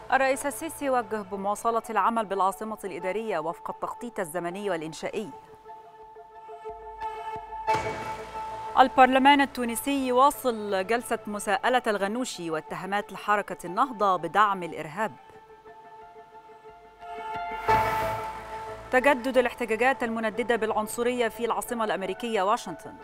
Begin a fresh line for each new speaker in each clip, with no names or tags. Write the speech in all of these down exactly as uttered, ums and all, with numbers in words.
الرئيس السيسي وجه بمواصلة العمل بالعاصمة الإدارية وفق التخطيط الزمني والإنشائي. البرلمان التونسي يواصل جلسة مساءلة الغنوشي واتهامات لحركة النهضة بدعم الإرهاب. تجدد الاحتجاجات المنددة بالعنصرية في العاصمة الأمريكية واشنطن.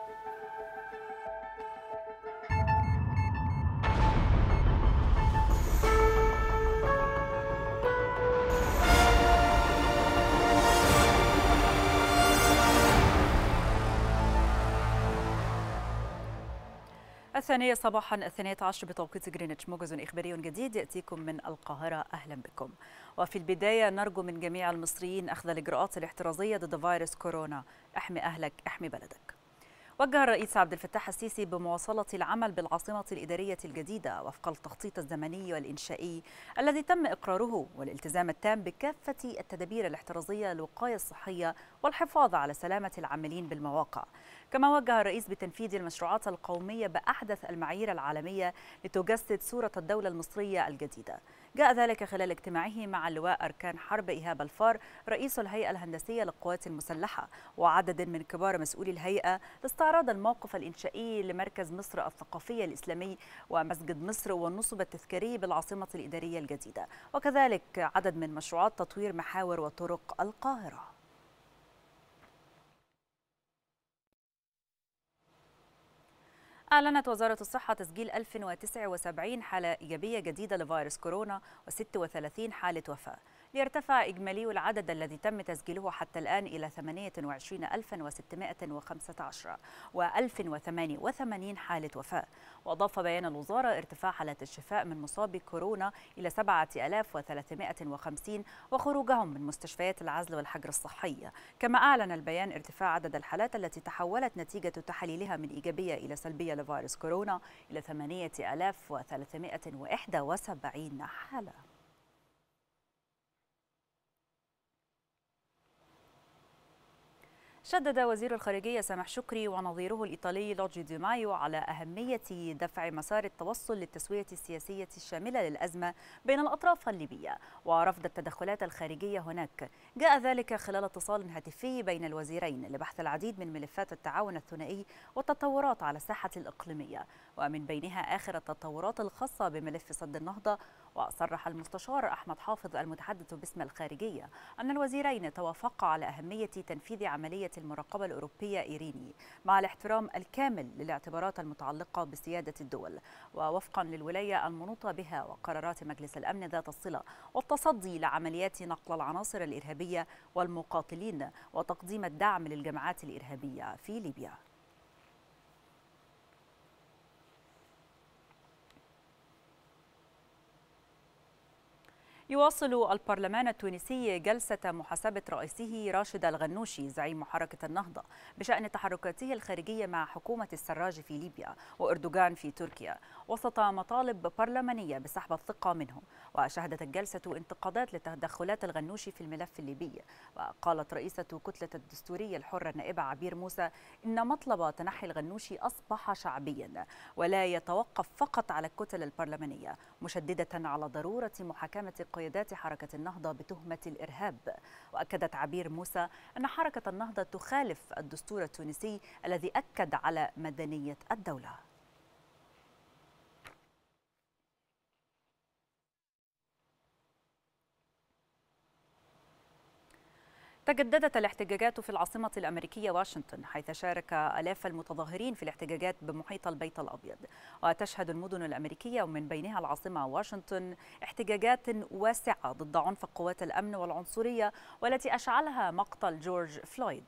الثانية صباحا الثانية عشر بتوقيت جرينتش، موجز إخباري جديد يأتيكم من القاهرة. أهلا بكم. وفي البداية نرجو من جميع المصريين أخذ الإجراءات الاحترازية ضد فيروس كورونا. احمي أهلك، احمي بلدك. وجه الرئيس عبد الفتاح السيسي بمواصلة العمل بالعاصمة الإدارية الجديدة وفق التخطيط الزمني والإنشائي الذي تم إقراره، والالتزام التام بكافة التدابير الاحترازية للوقاية الصحية والحفاظ على سلامة العاملين بالمواقع. كما وجه الرئيس بتنفيذ المشروعات القومية بأحدث المعايير العالمية لتجسد صورة الدولة المصرية الجديدة. جاء ذلك خلال اجتماعه مع اللواء أركان حرب إيهاب الفار رئيس الهيئة الهندسية للقوات المسلحة وعدد من كبار مسؤولي الهيئة لاستعراض الموقف الإنشائي لمركز مصر الثقافي الإسلامي ومسجد مصر والنصب التذكاري بالعاصمة الإدارية الجديدة، وكذلك عدد من مشروعات تطوير محاور وطرق القاهرة. أعلنت وزارة الصحة تسجيل ألف وتسعة وسبعين حالة إيجابية جديدة لفيروس كورونا وستة وثلاثين حالة وفاة، ليرتفع إجمالي العدد الذي تم تسجيله حتى الآن إلى ثمانية وعشرين ألفا وستمائة وخمسة عشر وألف وثمانية وثمانين حالة وفاة. وأضاف بيان الوزارة ارتفاع حالات الشفاء من مصابي كورونا إلى سبعة آلاف وثلاثمائة وخمسين وخروجهم من مستشفيات العزل والحجر الصحي. كما أعلن البيان ارتفاع عدد الحالات التي تحولت نتيجة تحاليلها من إيجابية إلى سلبية لفيروس كورونا إلى ثمانية آلاف وثلاثمائة وواحد وسبعين حالة. شدد وزير الخارجية سامح شكري ونظيره الإيطالي لوجي دي مايو على أهمية دفع مسار التوصل للتسوية السياسية الشاملة للأزمة بين الأطراف الليبية ورفض التدخلات الخارجية هناك. جاء ذلك خلال اتصال هاتفي بين الوزيرين لبحث العديد من ملفات التعاون الثنائي والتطورات على الساحة الإقليمية، ومن بينها آخر التطورات الخاصة بملف سد النهضة. وصرح المستشار أحمد حافظ المتحدث باسم الخارجية أن الوزيرين توافقا على أهمية تنفيذ عملية المراقبة الأوروبية إيريني مع الاحترام الكامل للاعتبارات المتعلقة بسيادة الدول، ووفقا للولاية المنوطة بها وقرارات مجلس الأمن ذات الصلة، والتصدي لعمليات نقل العناصر الإرهابية والمقاتلين وتقديم الدعم للجماعات الإرهابية في ليبيا. يواصل البرلمان التونسي جلسة محاسبة رئيسه راشد الغنوشي زعيم حركة النهضة بشأن تحركاته الخارجية مع حكومة السراج في ليبيا وأردوغان في تركيا، وسط مطالب برلمانية بسحب الثقة منه. وشهدت الجلسة انتقادات لتدخلات الغنوشي في الملف الليبي. وقالت رئيسة كتلة الدستورية الحرة النائبة عبير موسى إن مطلب تنحي الغنوشي أصبح شعبيا ولا يتوقف فقط على الكتل البرلمانية، مشددة على ضرورة محاكمة قيادات حركة النهضة بتهمة الإرهاب. وأكدت عبير موسى أن حركة النهضة تخالف الدستور التونسي الذي أكد على مدنية الدولة. تجددت الاحتجاجات في العاصمة الأمريكية واشنطن، حيث شارك آلاف المتظاهرين في الاحتجاجات بمحيط البيت الأبيض. وتشهد المدن الأمريكية ومن بينها العاصمة واشنطن احتجاجات واسعة ضد عنف قوات الأمن والعنصرية والتي أشعلها مقتل جورج فلويد.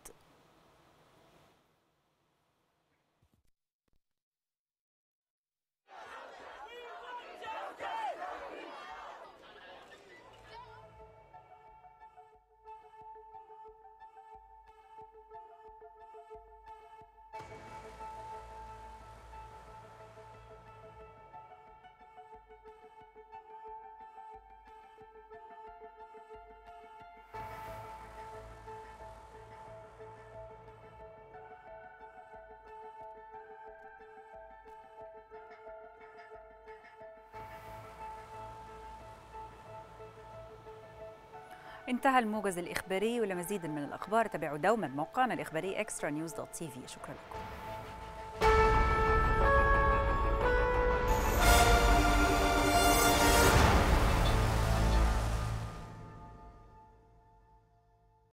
انتهى الموجز الإخباري، ولمزيد من الأخبار تابعوا دوما موقعنا الإخباري إكسترا نيوز دوت تي في. شكرا لكم.